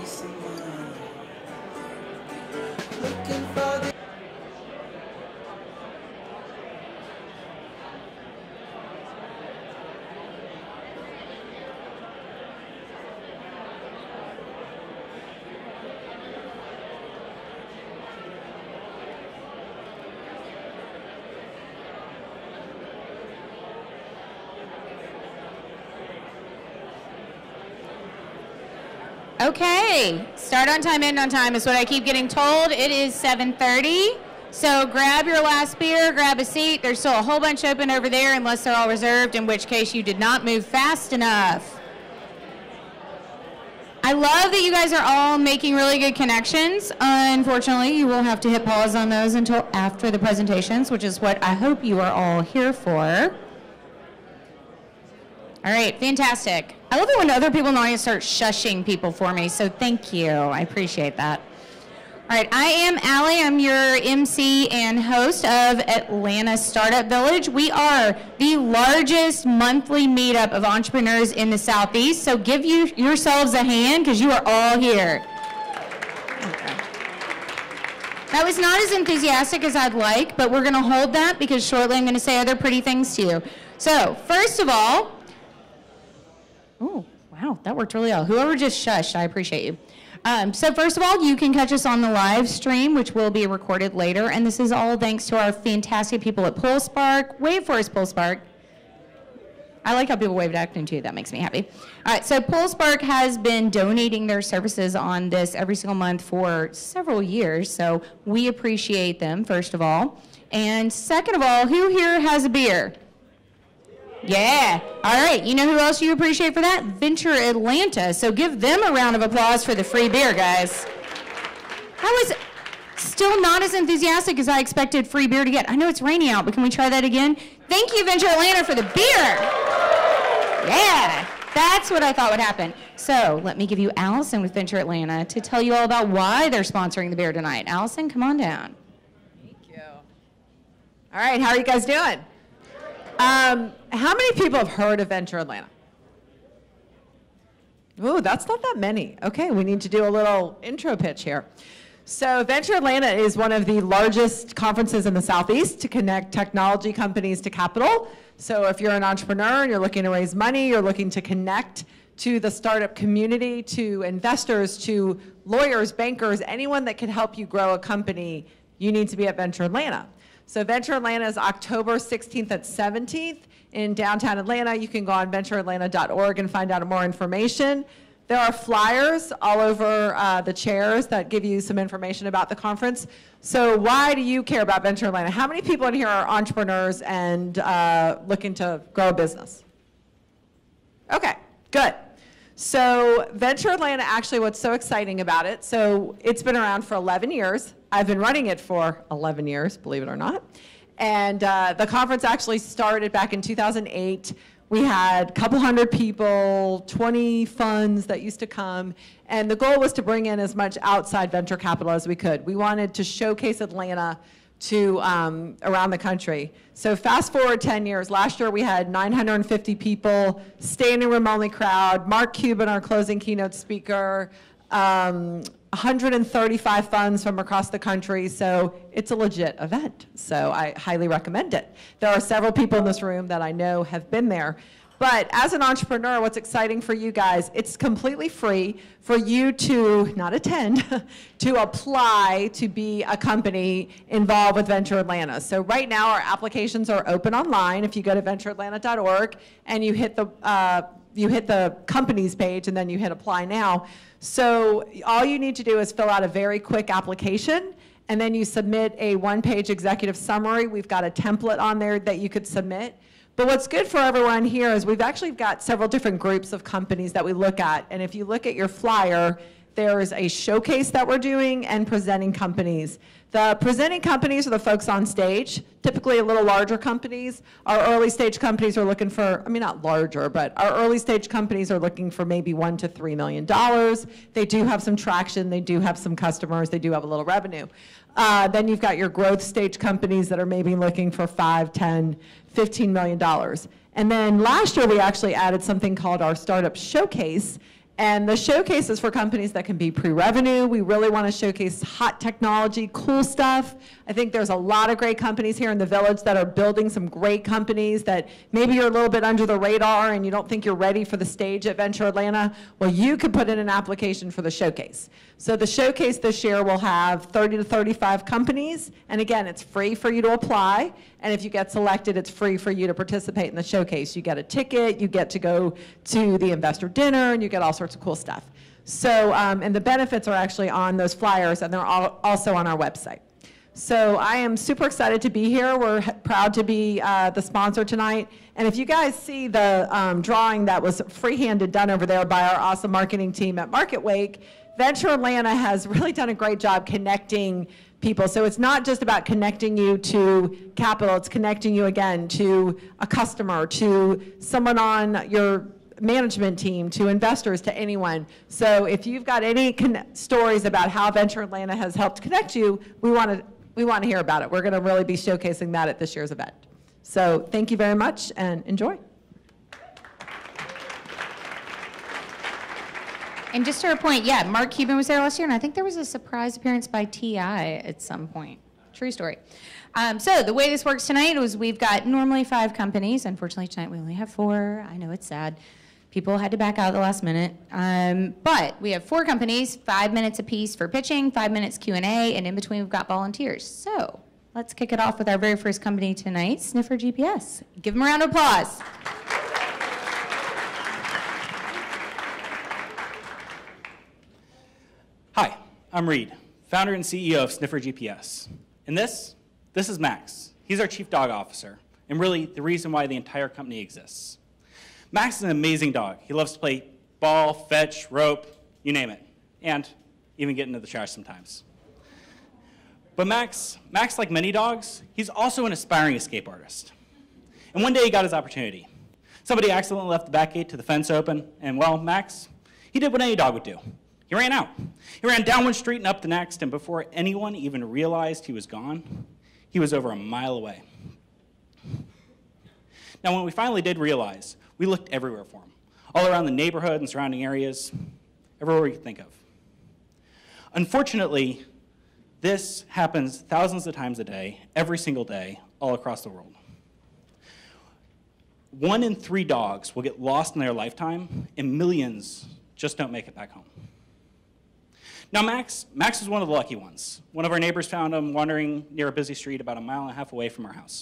peace of mind. Looking for the Okay, start on time, end on time is what I keep getting told. It is 7:30, so grab your last beer, grab a seat. There's still a whole bunch open over there unless they're all reserved, in which case you did not move fast enough. I love that you guys are all making really good connections. Unfortunately, you will have to hit pause on those until after the presentations, which is what I hope you are all here for. All right, fantastic. I love it when other people in the audience start shushing people for me, so thank you. I appreciate that. All right, I am Allie. I'm your MC and host of Atlanta Startup Village. We are the largest monthly meetup of entrepreneurs in the Southeast, so give yourselves a hand because you are all here. Okay. That was not as enthusiastic as I'd like, but we're going to hold that because shortly I'm going to say other pretty things to you. So, first of all, oh, wow, that worked really well. Whoever just shushed, I appreciate you. So first of all, you can catch us on the live stream, which will be recorded later, and this is all thanks to our fantastic people at PulseSpark. Wave for us, PulseSpark. I like how people wave at acting too. That makes me happy. All right, so PulseSpark has been donating their services on this every single month for several years, so we appreciate them, first of all. And second of all, who here has a beer? Yeah. All right. You know who else you appreciate for that? Venture Atlanta. So give them a round of applause for the free beer, guys. I was still not as enthusiastic as I expected free beer to get. I know it's raining out, but can we try that again? Thank you, Venture Atlanta, for the beer. Yeah. That's what I thought would happen. So let me give you Allison with Venture Atlanta to tell you all about why they're sponsoring the beer tonight. Allison, come on down. Thank you. All right. How are you guys doing? How many people have heard of Venture Atlanta? Ooh, that's not that many. Okay, we need to do a little intro pitch here. So Venture Atlanta is one of the largest conferences in the Southeast to connect technology companies to capital. So if you're an entrepreneur and you're looking to raise money, you're looking to connect to the startup community, to investors, to lawyers, bankers, anyone that can help you grow a company, you need to be at Venture Atlanta. So Venture Atlanta is October 16th and 17th in downtown Atlanta. You can go on ventureatlanta.org and find out more information. There are flyers all over the chairs that give you some information about the conference. So why do you care about Venture Atlanta? How many people in here are entrepreneurs and looking to grow a business? Okay, good. So Venture Atlanta, actually what's so exciting about it, so it's been around for 11 years. I've been running it for 11 years, believe it or not. And the conference actually started back in 2008. We had a couple hundred people, 20 funds that used to come, and the goal was to bring in as much outside venture capital as we could. We wanted to showcase Atlanta to around the country. So fast forward 10 years, last year we had 950 people, standing room only crowd, Mark Cuban, our closing keynote speaker, 135 funds from across the country, so it's a legit event. So I highly recommend it. There are several people in this room that I know have been there. But as an entrepreneur, what's exciting for you guys, it's completely free for you to, not attend, to apply to be a company involved with Venture Atlanta. So right now our applications are open online. If you go to ventureatlanta.org and you hit the companies page and then you hit apply now. So all you need to do is fill out a very quick application and then you submit a one-page executive summary. We've got a template on there that you could submit. But what's good for everyone here is we've actually got several different groups of companies that we look at. And if you look at your flyer, there is a showcase that we're doing and presenting companies. The presenting companies are the folks on stage, typically a little larger companies. Our early stage companies are looking for, I mean, not larger, but our early stage companies are looking for maybe $1 to $3 million. They do have some traction, they do have some customers, they do have a little revenue. Then you've got your growth stage companies that are maybe looking for $5, $10, $15 million. And then last year we actually added something called our Startup Showcase. And the showcase is for companies that can be pre-revenue. We really want to showcase hot technology, cool stuff. I think there's a lot of great companies here in the Village that are building some great companies that maybe you're a little bit under the radar and you don't think you're ready for the stage at Venture Atlanta. Well, you could put in an application for the showcase. So the showcase this year will have 30 to 35 companies. And again, it's free for you to apply. And if you get selected, it's free for you to participate in the showcase. You get a ticket, you get to go to the investor dinner, and you get all sorts of cool stuff. So, and the benefits are actually on those flyers, and they're also on our website. So I am super excited to be here. We're proud to be the sponsor tonight. And if you guys see the drawing that was free-handed done over there by our awesome marketing team at Market Wake, Venture Atlanta has really done a great job connecting people. So it's not just about connecting you to capital, it's connecting you again to a customer, to someone on your management team, to investors, to anyone. So if you've got any stories about how Venture Atlanta has helped connect you, we want to hear about it. We're going to really be showcasing that at this year's event. So thank you very much and enjoy. And just to her point, yeah, Mark Cuban was there last year, and I think there was a surprise appearance by T.I. at some point. True story. So the way this works tonight is we've got normally 5 companies. Unfortunately, tonight we only have 4. I know it's sad. People had to back out at the last minute. But we have 4 companies, 5 minutes apiece for pitching, 5 minutes Q&A, and in between we've got volunteers. So let's kick it off with our very first company tonight, Sniffer GPS. Give them a round of applause. Hi, I'm Reed, founder and CEO of Sniffer GPS. And this is Max. He's our chief dog officer, and really the reason why the entire company exists. Max is an amazing dog. He loves to play ball, fetch, rope, you name it, and even get into the trash sometimes. But Max, like many dogs, he's also an aspiring escape artist. And one day he got his opportunity. Somebody accidentally left the back gate to the fence open, and well, Max, he did what any dog would do. He ran out. He ran down one street and up the next, and before anyone even realized he was gone, he was over a mile away. Now, when we finally did realize, we looked everywhere for him, all around the neighborhood and surrounding areas, everywhere we could think of. Unfortunately, this happens thousands of times a day, every single day, all across the world. 1 in 3 dogs will get lost in their lifetime, and millions just don't make it back home. Now, Max is one of the lucky ones. One of our neighbors found him wandering near a busy street about 1.5 miles away from our house.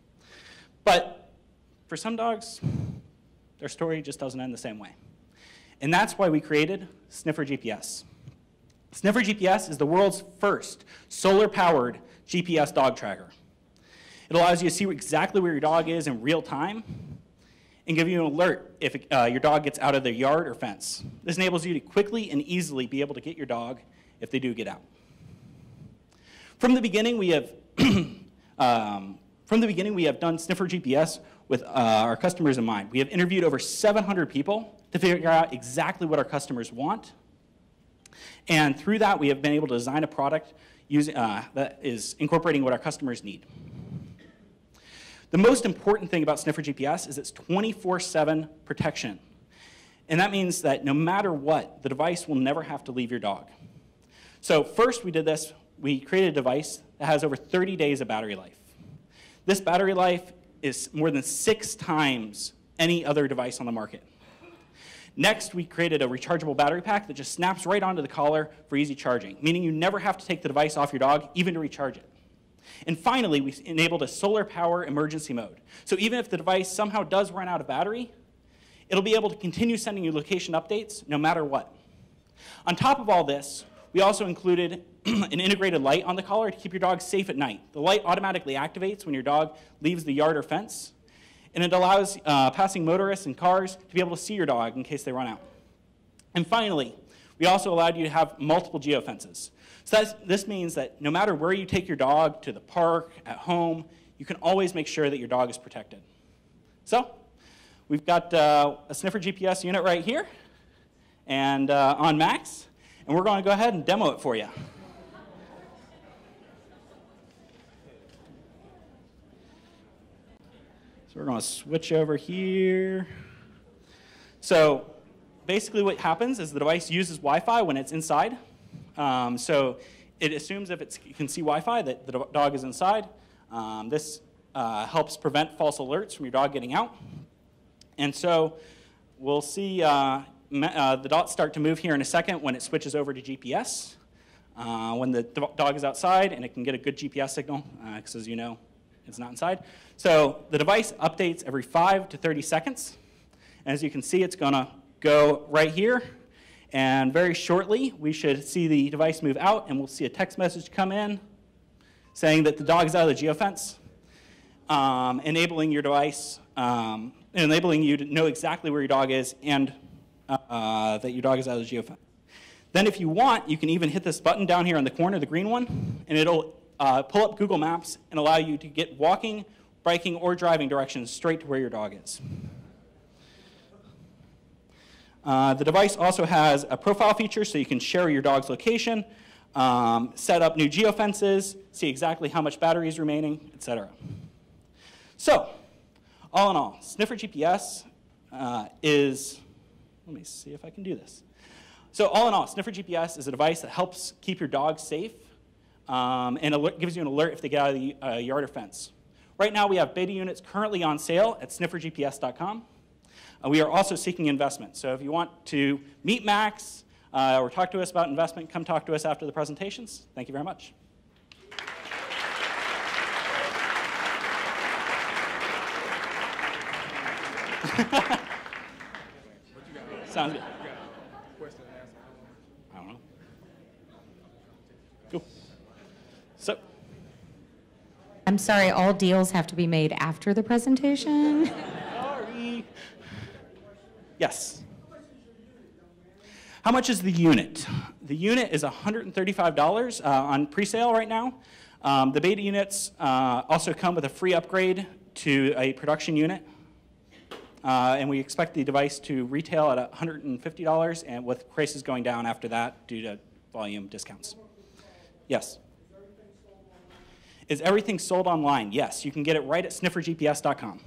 But for some dogs, their story just doesn't end the same way. And that's why we created Sniffer GPS. Sniffer GPS is the world's first solar-powered GPS dog tracker. It allows you to see exactly where your dog is in real time and give you an alert if your dog gets out of their yard or fence. This enables you to quickly and easily be able to get your dog if they do get out. From the beginning, we have done Sniffer GPS with our customers in mind. We have interviewed over 700 people to figure out exactly what our customers want. And through that, we have been able to design a product that is incorporating what our customers need. The most important thing about Sniffer GPS is it's 24/7 protection. And that means that no matter what, the device will never have to leave your dog. So first we did this, we created a device that has over 30 days of battery life. This battery life is more than 6 times any other device on the market. Next, we created a rechargeable battery pack that just snaps right onto the collar for easy charging, meaning you never have to take the device off your dog, even to recharge it. And finally, we enabled a solar power emergency mode. So even if the device somehow does run out of battery, it'll be able to continue sending you location updates no matter what. On top of all this, we also included an integrated light on the collar to keep your dog safe at night. The light automatically activates when your dog leaves the yard or fence, and it allows passing motorists and cars to be able to see your dog in case they run out. And finally, we also allowed you to have multiple geofences. So this means that no matter where you take your dog, to the park, at home, you can always make sure that your dog is protected. So we've got a Sniffer GPS unit right here and on Max, and we're going to go ahead and demo it for you. So we're going to switch over here. So basically what happens is the device uses Wi-Fi when it's inside. So it assumes if it can see Wi-Fi that the dog is inside. This helps prevent false alerts from your dog getting out. And so we'll see the dots start to move here in a second when it switches over to GPS. When the dog is outside and it can get a good GPS signal, because as you know, it's not inside. So the device updates every 5 to 30 seconds. And as you can see, it's going to go right here. And very shortly, we should see the device move out, and we'll see a text message come in saying that the dog is out of the geofence, enabling your device, enabling you to know exactly where your dog is and that your dog is out of the geofence. Then if you want, you can even hit this button down here in the corner, the green one, and it'll pull up Google Maps and allow you to get walking, biking, or driving directions straight to where your dog is. The device also has a profile feature, so you can share your dog's location, set up new geofences, see exactly how much battery is remaining, etc. So, all in all, Sniffer GPS is, let me see if I can do this. So all in all, Sniffer GPS is a device that helps keep your dog safe and gives you an alert if they get out of the yard or fence. Right now, we have beta units currently on sale at sniffergps.com. We are also seeking investment. So if you want to meet Max or talk to us about investment, come talk to us after the presentations. Thank you very much. Sounds good. I don't know. Cool. So. I'm sorry, all deals have to be made after the presentation? Sorry. Yes. How much is the unit? The unit is $135 on pre-sale right now. The beta units also come with a free upgrade to a production unit. And we expect the device to retail at $150, and with prices going down after that due to volume discounts. Yes? Is everything sold online? Yes. You can get it right at sniffergps.com.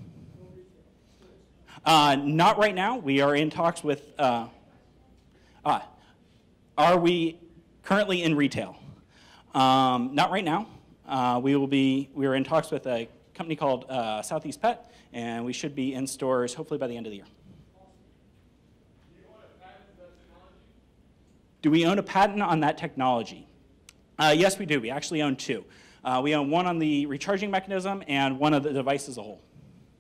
Not right now. We are in talks with, are we currently in retail? Not right now. We are in talks with a company called Southeast Pet, and we should be in stores hopefully by the end of the year. Do we own a patent on that technology? Yes, we do. We actually own 2. We own one on the recharging mechanism and one of the device as a whole.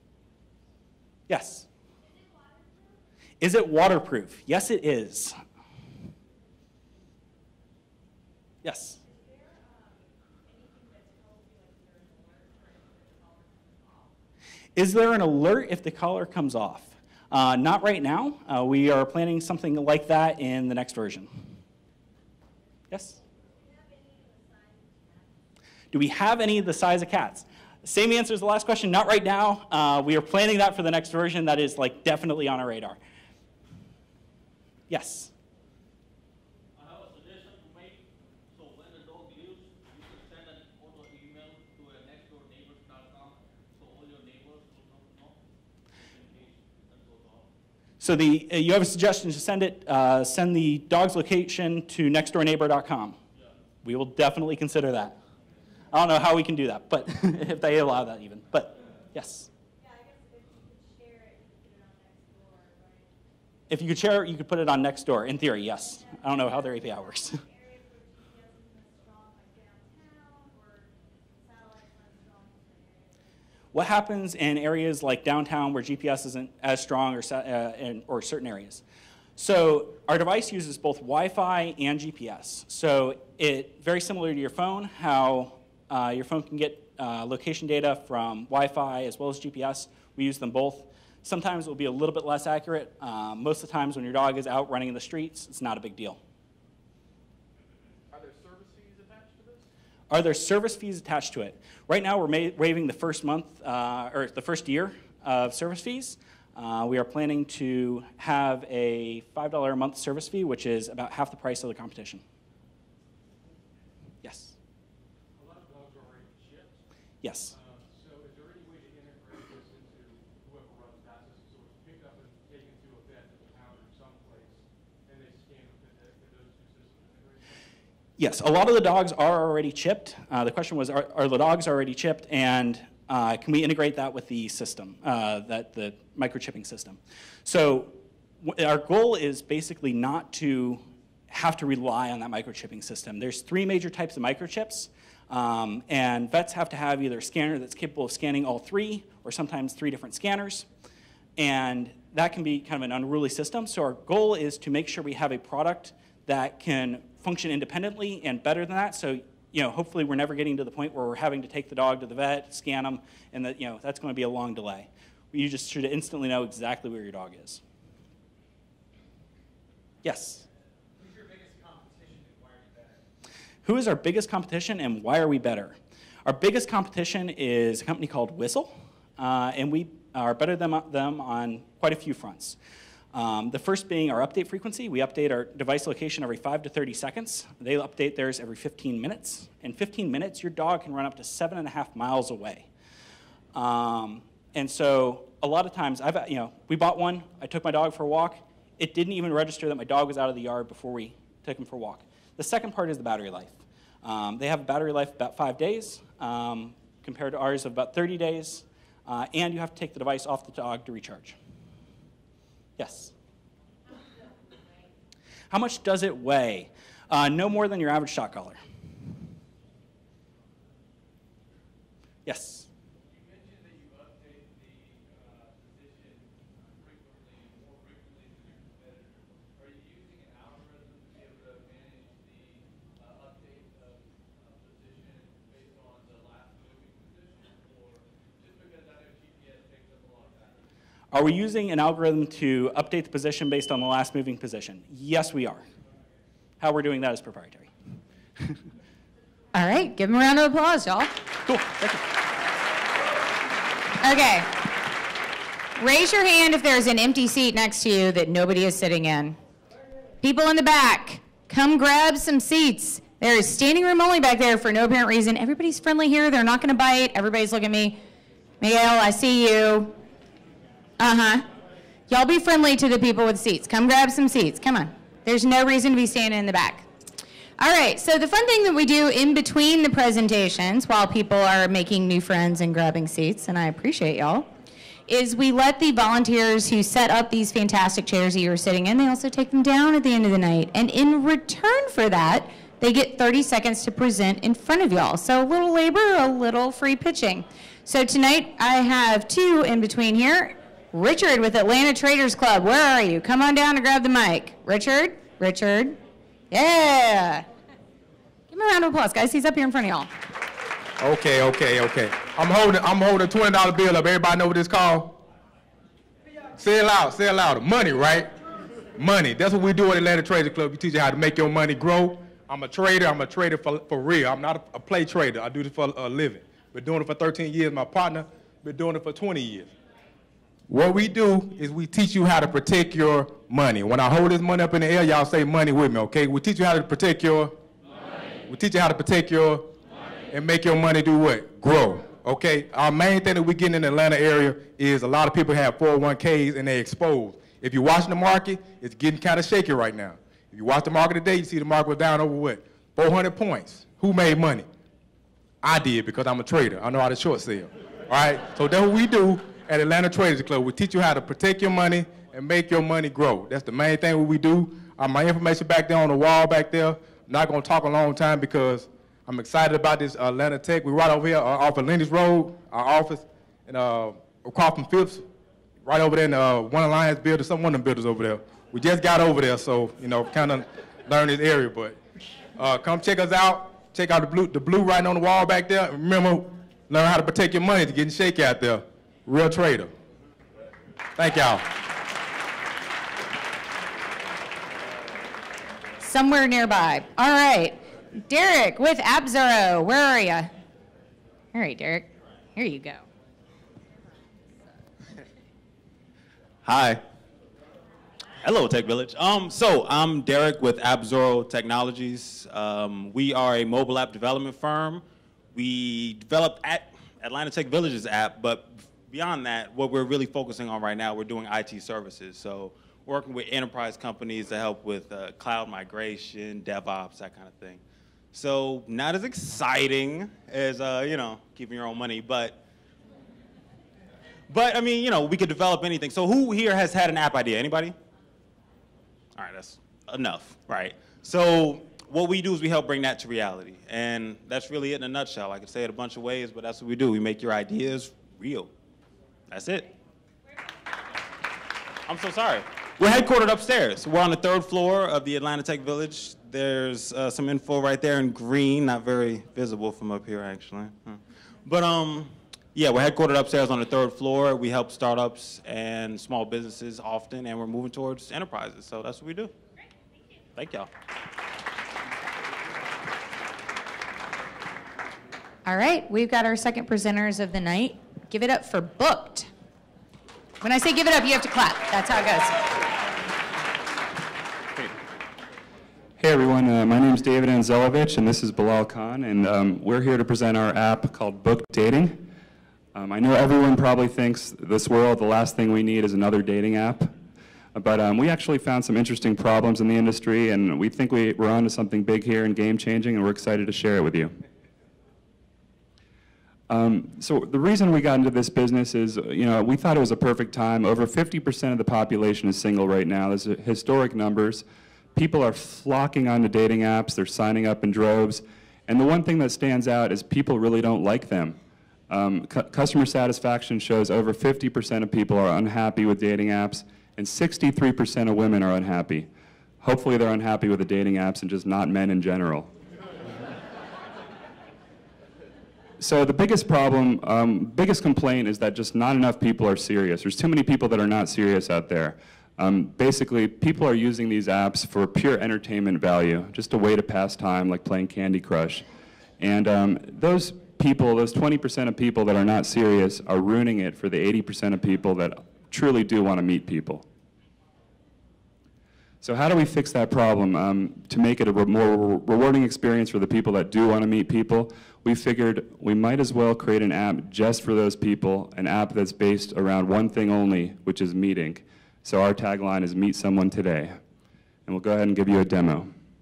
Yes? Is it waterproof? Yes, it is. Yes? Is there an alert if the collar comes off? Not right now. We are planning something like that in the next version. Yes? Do we have any of the size of cats? Same answer as the last question, not right now. We are planning that for the next version. That is like definitely on our radar. Yes? I have a suggestion to make. So when the dog leaves, you can send an auto email to nextdoorneighbors.com so all your neighbors will know in case that goes off. So you have a suggestion to send it, send the dog's location to nextdoorneighbor.com. Yeah. We will definitely consider that. I don't know how we can do that, but if they allow that even. But yes. Yeah, I guess if you could share it, you could put it on Nextdoor, right? If you could share it, you could put it on Nextdoor. In theory, yes. I don't know how their API works. Areas where GPS isn't as strong, like downtown, or satellite's not strong in certain areas. What happens in areas like downtown where GPS isn't as strong or certain areas? So our device uses both Wi-Fi and GPS. So very similar to your phone, how your phone can get location data from Wi-Fi as well as GPS. We use them both. Sometimes it will be a little bit less accurate. Most of the times when your dog is out running in the streets, it's not a big deal. Are there service fees attached to this? Are there service fees attached to it? Right now, we're waiving the first month or the first year of service fees. We are planning to have a $5 a month service fee, which is about half the price of the competition. Yes. A lot of dogs are already shipped. Yes. So is there any way to integrate this into whoever runs passes, so it's picked up and taken to a vet in the town or someplace, Yes, a lot of the dogs are already chipped. The question was, are the dogs already chipped, and can we integrate that with the system, the microchipping system? So our goal is basically not to have to rely on that microchipping system. There's 3 major types of microchips, and vets have to have either a scanner that's capable of scanning all 3, or sometimes 3 different scanners, and that can be kind of an unruly system. So our goal is to make sure we have a product that can function independently and better than that. So, hopefully we're never getting to the point where we're having to take the dog to the vet, scan them, and that, that's going to be a long delay. You just should instantly know exactly where your dog is. Yes? Who's your biggest competition and why are you better? Who is our biggest competition and why are we better? Our biggest competition is a company called Whistle, and we are better than them on quite a few fronts. The first being our update frequency. We update our device location every 5 to 30 seconds. They update theirs every 15 minutes. In 15 minutes, your dog can run up to 7.5 miles away. And so a lot of times, we bought one. I took my dog for a walk. It didn't even register that my dog was out of the yard before we took him for a walk. The second part is the battery life. They have a battery life of about 5 days, compared to ours of about 30 days. And you have to take the device off the dog to recharge. Yes? How much does it weigh? No more than your average shot collar. Yes? You mentioned that you update the position more frequently than your competitors. Are you using an algorithm to be able to manage the update of position based on the last moving position, or just because I know GPS takes up a lot of battery? Are we using an algorithm to update the position based on the last moving position? Yes, we are. How we're doing that is proprietary. All right, give them a round of applause, y'all. Cool, thank you. Okay. Raise your hand if there's an empty seat next to you that nobody is sitting in. People in the back, come grab some seats. There is standing room only back there for no apparent reason. Everybody's friendly here. They're not going to bite. Everybody's looking at me. Miguel, I see you. Uh-huh. Y'all be friendly to the people with seats. Come grab some seats. Come on. There's no reason to be standing in the back. All right, so the fun thing that we do in between the presentations while people are making new friends and grabbing seats, and I appreciate y'all, is we let the volunteers who set up these fantastic chairs that you were sitting in, they also take them down at the end of the night. And in return for that, they get 30 seconds to present in front of y'all. So a little labor, a little free pitching. So tonight I have 2 in between here. Richard with Atlanta Traders Club, where are you? Come on down and grab the mic. Richard? Yeah. Give him a round of applause, guys. He's up here in front of y'all. Okay. I'm holding a $20 bill up. Everybody know what this called? Say it loud. Money, right? Money. That's what we do at Atlanta Traders Club. We teach you how to make your money grow. I'm a trader for real. I'm not a play trader. I do this for a living. Been doing it for 13 years. My partner been doing it for 20 years. What we do is we teach you how to protect your money. When I hold this money up in the air, y'all say money with me, okay? We teach you how to protect your money. We teach you how to protect your money and make your money do what? Grow, okay? Our main thing that we get in the Atlanta area is a lot of people have 401ks and they're exposed. If you're watching the market, it's getting kind of shaky right now. If you watch the market today, you see the market was down over what? 400 points. Who made money? I did, because I'm a trader. I know how to short sell, all right? So that's what we do at Atlanta Traders Club. We teach you how to protect your money and make your money grow. That's the main thing we do. My information back there on the wall back there. I'm not going to talk a long time because I'm excited about this Atlanta Tech. We're right over here off of Lennox Road, our office, and across from Phipps, right over there in One Alliance building, one of them buildings over there. We just got over there, so, kind of learn this area. But come check us out. Check out the blue writing on the wall back there. And remember, learn how to protect your money. It's getting shaky out there. Real trader. Thank y'all. Somewhere nearby. All right. Derek with AppZero. Where are you? All right, Derek. Here you go. Hi. Hello, Tech Village. So I'm Derek with AppZero Technologies. We are a mobile app development firm. We developed Atlanta Tech Village's app, but beyond that, what we're really focusing on right now, we're doing IT services. So working with enterprise companies to help with cloud migration, DevOps, that kind of thing. So not as exciting as, keeping your own money, but I mean, we could develop anything. So who here has had an app idea? Anybody? All right, that's enough, right? So what we do is we help bring that to reality. And that's really it in a nutshell. I could say it a bunch of ways, but that's what we do. We make your ideas real. That's it. I'm so sorry. We're headquartered upstairs. We're on the 3rd floor of the Atlanta Tech Village. There's some info right there in green, not very visible from up here, actually. But yeah, we're headquartered upstairs on the 3rd floor. We help startups and small businesses often, and we're moving towards enterprises. So that's what we do. Great, thank you. Thank y'all. All right, we've got our second presenters of the night. Give it up for Booked. When I say give it up, you have to clap. That's how it goes. Hey everyone, my name is David Anzelovich and this is Bilal Khan, and we're here to present our app called Booked Dating. I know everyone probably thinks this world, the last thing we need is another dating app, but we actually found some interesting problems in the industry, and we think we're onto something big here and game-changing, and we're excited to share it with you. So the reason we got into this business is, we thought it was a perfect time. Over 50% of the population is single right now. There's historic numbers. People are flocking onto dating apps. They're signing up in droves. And the one thing that stands out is people really don't like them. Customer satisfaction shows over 50% of people are unhappy with dating apps, and 63% of women are unhappy. Hopefully they're unhappy with the dating apps and just not men in general. So the biggest problem, biggest complaint is that just not enough people are serious. There's too many people that are not serious out there. Basically, people are using these apps for pure entertainment value, just a way to pass time, like playing Candy Crush. And those people, those 20% of people that are not serious, are ruining it for the 80% of people that truly do want to meet people. So how do we fix that problem? To make it a more rewarding experience for the people that do want to meet people, we figured we might as well create an app just for those people, an app that's based around one thing only, which is meeting. So our tagline is Meet Someone Today. And we'll go ahead and give you a demo.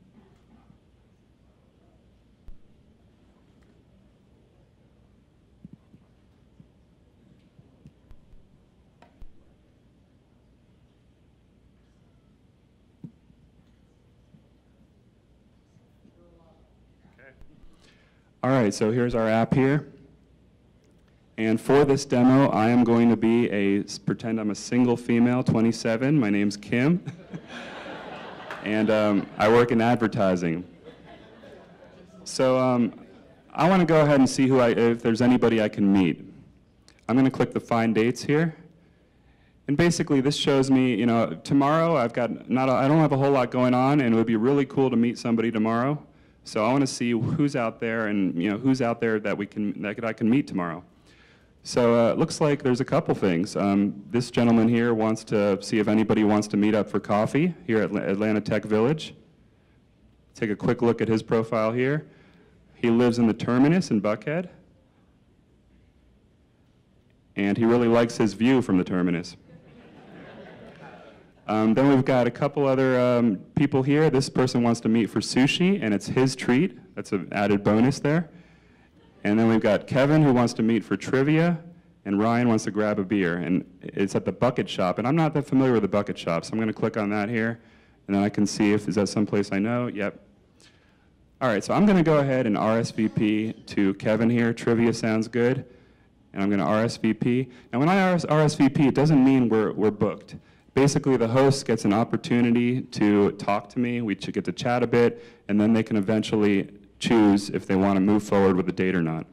All right, so here's our app here. And for this demo, I am going to pretend I'm a single female, 27. My name's Kim. And I work in advertising. So I want to go ahead and see if there's anybody I can meet. I'm going to click the Find Dates here. And basically, this shows me, tomorrow I don't have a whole lot going on, and it would be really cool to meet somebody tomorrow. So I want to see who's out there, and who's out there that I can meet tomorrow. So it looks like there's a couple things. This gentleman here wants to see if anybody wants to meet up for coffee here at Atlanta Tech Village. Take a quick look at his profile here. He lives in the Terminus in Buckhead, and he really likes his view from the Terminus. Then we've got a couple other people here. This person wants to meet for sushi, and it's his treat. That's an added bonus there. And then we've got Kevin, who wants to meet for trivia, and Ryan wants to grab a beer. And it's at the Bucket Shop, and I'm not that familiar with the Bucket Shop, so I'm going to click on that here, and then I can see is that someplace I know? Yep. All right, so I'm going to go ahead and RSVP to Kevin here. Trivia sounds good. And I'm going to RSVP. And when I RSVP, it doesn't mean we're booked. Basically, the host gets an opportunity to talk to me. We get to chat a bit, and then they can eventually choose if they want to move forward with a date or not.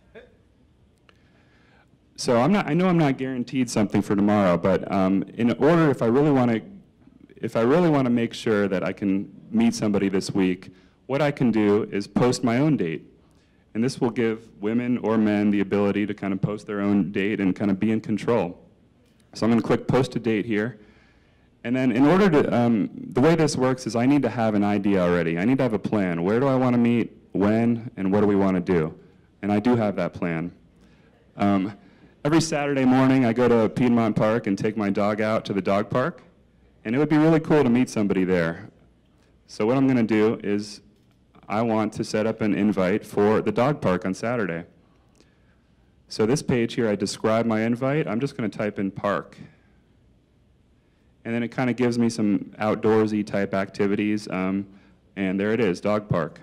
So I know I'm not guaranteed something for tomorrow, but in order, if I really want to make sure that I can meet somebody this week, what I can do is post my own date. And this will give women or men the ability to kind of post their own date and kind of be in control. So I'm going to click Post a Date here. And then in order to, the way this works is I need to have an idea already. I need to have a plan. Where do I want to meet, when, and what do we want to do? And I do have that plan. Every Saturday morning I go to Piedmont Park and take my dog out to the dog park. And it would be really cool to meet somebody there. So what I'm going to do is I want to set up an invite for the dog park on Saturday. So this page here, I describe my invite. I'm just going to type in park. And then it kind of gives me some outdoorsy type activities. And there it is, dog park.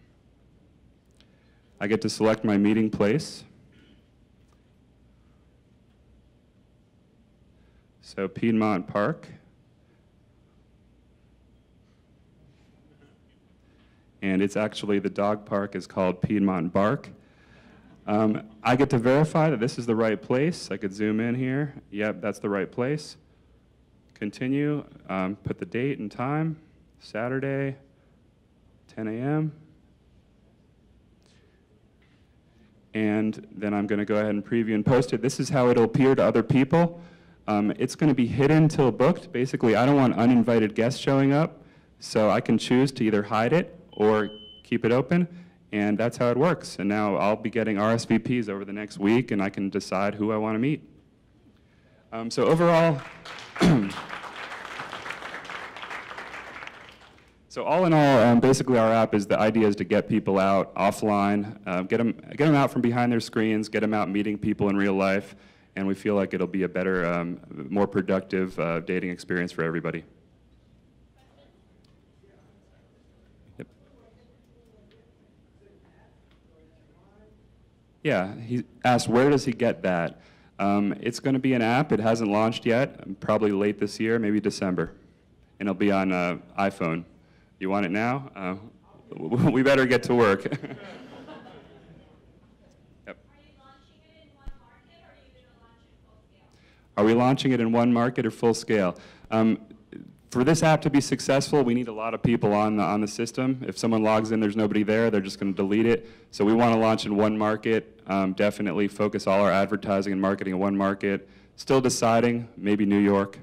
I get to select my meeting place. So Piedmont Park. And it's actually, the dog park is called Piedmont Bark. I get to verify that this is the right place. I could zoom in here. Yep, that's the right place. Continue, put the date and time, Saturday, 10 a.m. And then I'm going to go ahead and preview and post it. This is how it'll appear to other people. It's going to be hidden till booked. Basically, I don't want uninvited guests showing up, so I can choose to either hide it or keep it open, and that's how it works. And now I'll be getting RSVPs over the next week, and I can decide who I want to meet. So overall, so all in all, basically our app is, the idea is to get people out offline, get them out from behind their screens, get them out meeting people in real life, and we feel like it'll be a better, more productive dating experience for everybody. Yep. Yeah, he asked where does he get that? It's going to be an app. It hasn't launched yet, probably late this year, maybe December, and it'll be on iPhone. You want it now? We better get to work. Yep. Are we launching it in one market or full scale? For this app to be successful, we need a lot of people on the system. If someone logs in, there's nobody there, they're just going to delete it. So we want to launch in one market, definitely focus all our advertising and marketing in one market. Still deciding, maybe New York.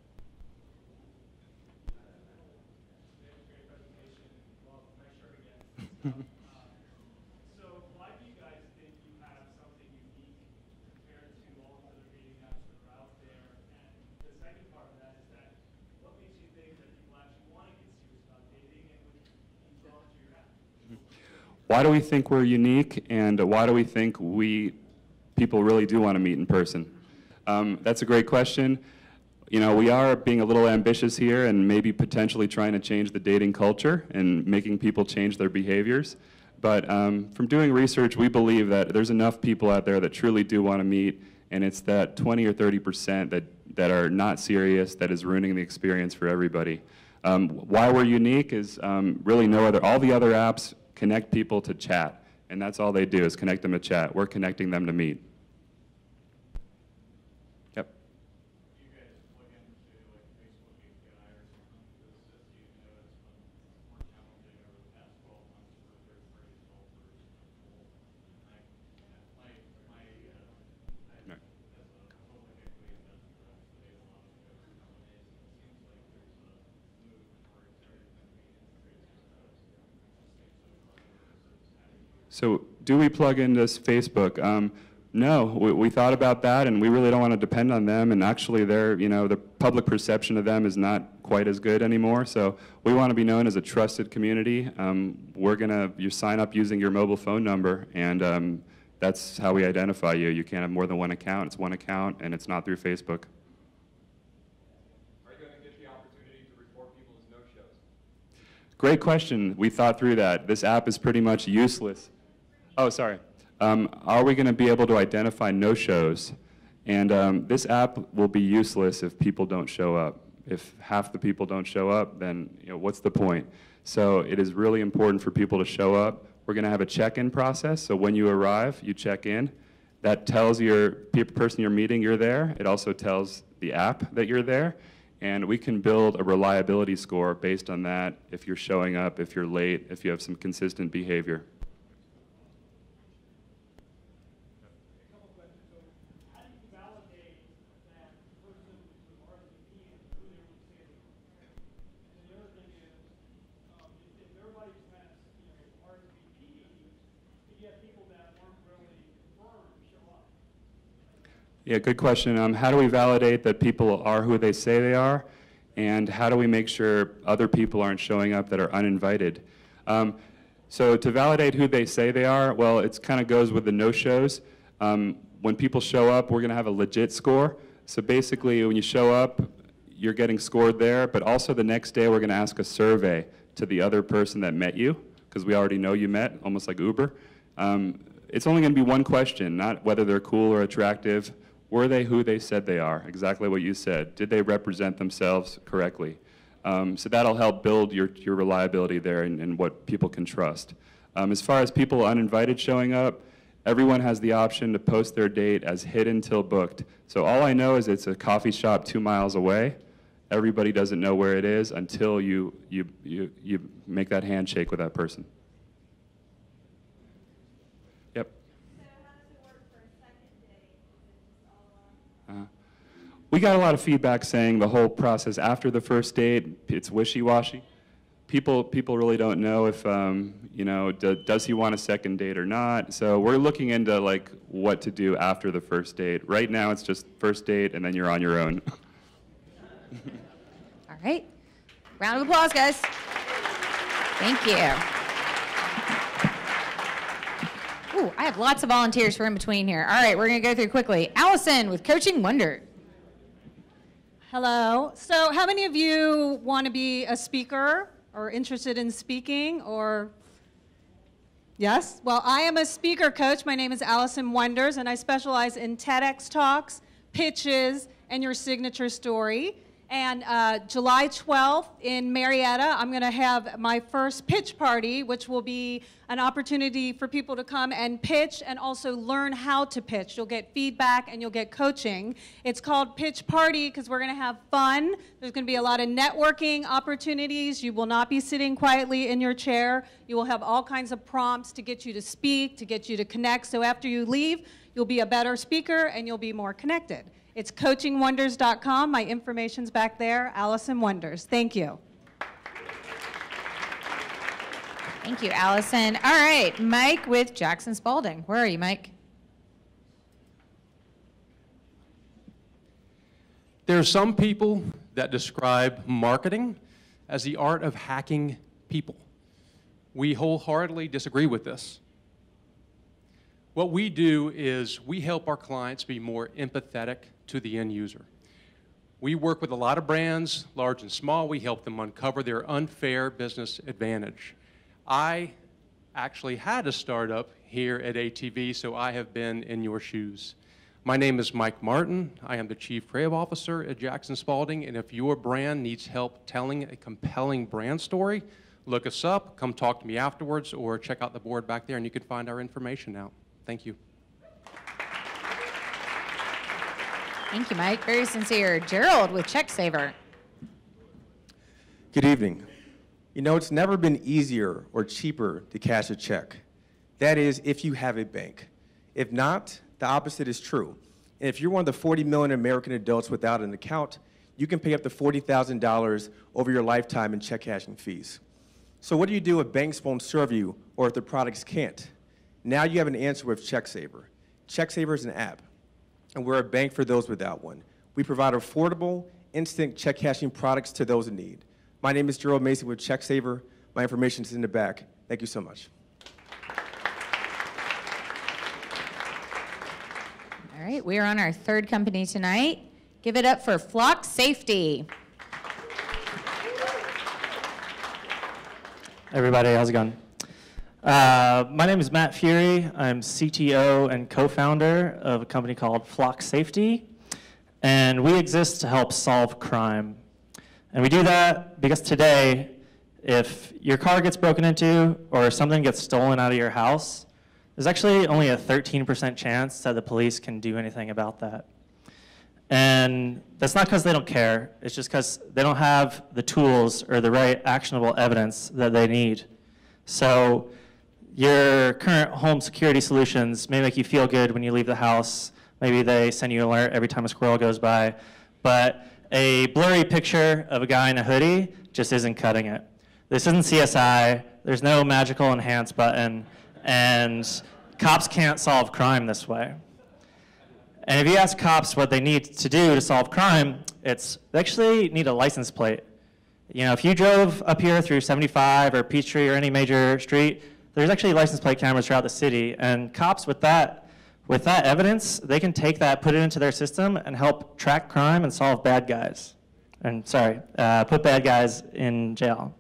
So why do you guys think you have something unique compared to all the other dating apps that are out there? And the second part of that is that what makes you think that people actually want to get serious about dating and would be drawn to your app? Why do we think we're unique, and why do we think people really do want to meet in person? That's a great question. You know, we are being a little ambitious here and maybe potentially trying to change the dating culture and making people change their behaviors. But from doing research, we believe that there's enough people out there that truly do want to meet, and it's that 20 or 30% that are not serious that is ruining the experience for everybody. Why we're unique is really all the other apps connect people to chat, and that's all they do is connect them to chat. We're connecting them to meet. Yep. Do you guys plug into like Facebook API or something? Because as you know, it's been more challenging over the past 12 months for third-party developers to pull. As a public equity investor, I study a lot of those companies, and it seems like there's a move towards everything being integrated into So do we plug into Facebook? No, we thought about that, and we really don't want to depend on them. And actually, the public perception of them is not quite as good anymore. So we want to be known as a trusted community. You sign up using your mobile phone number, and that's how we identify you. You can't have more than one account. It's one account, and it's not through Facebook. Are you going to get the opportunity to report people as no-shows? Great question. We thought through that. This app is pretty much useless. Oh, sorry. Are we going to be able to identify no-shows? And this app will be useless if people don't show up. If half the people don't show up, then what's the point? So it is really important for people to show up. We're going to have a check-in process. So when you arrive, you check in. That tells your person you're meeting you're there. It also tells the app that you're there. And we can build a reliability score based on that, if you're showing up, if you're late, if you have some consistent behavior. Yeah, good question. How do we validate that people are who they say they are? And how do we make sure other people aren't showing up that are uninvited? So to validate who they say they are, well, it kind of goes with the no-shows. When people show up, we're going to have a legit score. So basically, when you show up, you're getting scored there, but also the next day we're going to ask a survey to the other person that met you, because we already know you met, almost like Uber. It's only going to be one question, not whether they're cool or attractive. Were they who they said they are? Exactly what you said. Did they represent themselves correctly? So that'll help build your reliability there and what people can trust. As far as people uninvited showing up, everyone has the option to post their date as hidden till booked. So all I know is it's a coffee shop 2 miles away. Everybody doesn't know where it is until you make that handshake with that person. Yep. So how does it work for a second date? Is it just all on? We got a lot of feedback saying the whole process after the first date, it's wishy-washy. People really don't know if, does he want a second date or not? So we're looking into like what to do after the first date. Right now it's just first date and then you're on your own. All right. Round of applause, guys. Thank you. Ooh, I have lots of volunteers for in between here. All right, we're going to go through quickly. Allison with Coaching Wonder. Hello. So how many of you want to be a speaker or interested in speaking or? Yes? Well, I am a speaker coach. My name is Allison Wonders, and I specialize in TEDx talks, pitches, and your signature story. And July 12th in Marietta, I'm going to have my first pitch party, which will be an opportunity for people to come and pitch and also learn how to pitch. You'll get feedback and you'll get coaching. It's called Pitch Party because we're going to have fun. There's going to be a lot of networking opportunities. You will not be sitting quietly in your chair. You will have all kinds of prompts to get you to speak, to get you to connect. So after you leave, you'll be a better speaker and you'll be more connected. It's coachingwonders.com. My information's back there. Allison Wonders. Thank you. Thank you, Allison. All right, Mike with Jackson Spalding. Where are you, Mike? There are some people that describe marketing as the art of hacking people. We wholeheartedly disagree with this. What we do is we help our clients be more empathetic to the end user. We work with a lot of brands, large and small. We help them uncover their unfair business advantage. I actually had a startup here at ATV, so I have been in your shoes. My name is Mike Martin. I am the Chief Creative Officer at Jackson Spalding, and if your brand needs help telling a compelling brand story, look us up, come talk to me afterwards, or check out the board back there and you can find our information out. Thank you. Thank you, Mike. Very sincere. Gerald with CheckSaver. Good evening. You know, it's never been easier or cheaper to cash a check. That is, if you have a bank. If not, the opposite is true. And if you're one of the 40 million American adults without an account, you can pay up to $40,000 over your lifetime in check cashing fees. So what do you do if banks won't serve you or if the products can't? Now you have an answer with CheckSaver. CheckSaver is an app, and we're a bank for those without one. We provide affordable, instant check cashing products to those in need. My name is Gerald Mason with CheckSaver. My information is in the back. Thank you so much. All right, we are on our third company tonight. Give it up for Flock Safety. Everybody, how's it going? My name is Matt Fury. I'm CTO and co-founder of a company called Flock Safety, and we exist to help solve crime. And we do that because today, if your car gets broken into or something gets stolen out of your house, there's actually only a 13% chance that the police can do anything about that. And that's not because they don't care. It's just because they don't have the tools or the right actionable evidence that they need. So your current home security solutions may make you feel good when you leave the house. Maybe they send you an alert every time a squirrel goes by. But a blurry picture of a guy in a hoodie just isn't cutting it. This isn't CSI. There's no magical enhance button. And cops can't solve crime this way. And if you ask cops what they need to do to solve crime, it's they actually need a license plate. You know, if you drove up here through 75 or Peachtree or any major street, there's actually license plate cameras throughout the city, and cops with that evidence, they can take that, put it into their system, and help track crime and solve bad guys. And sorry, put bad guys in jail.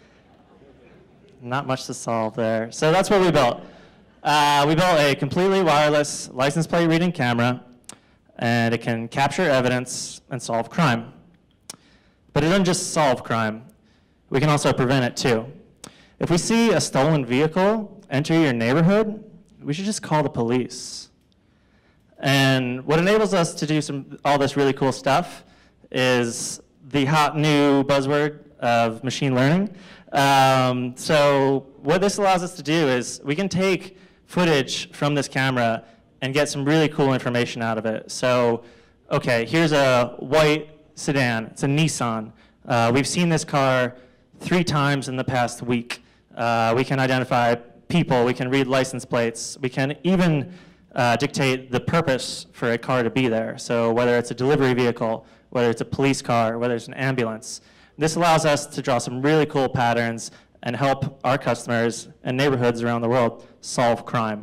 Not much to solve there. So that's what we built. We built a completely wireless license plate reading camera, and it can capture evidence and solve crime. But it doesn't just solve crime. We can also prevent it too. If we see a stolen vehicle enter your neighborhood, we should just call the police. And what enables us to do all this really cool stuff is the hot new buzzword of machine learning. So what this allows us to do is we can take footage from this camera and get some really cool information out of it. So, okay, here's a white sedan. It's a Nissan. We've seen this car 3 times in the past week. We can identify people. We can read license plates. We can even dictate the purpose for a car to be there. So whether it's a delivery vehicle, whether it's a police car, whether it's an ambulance. This allows us to draw some really cool patterns and help our customers and neighborhoods around the world solve crime.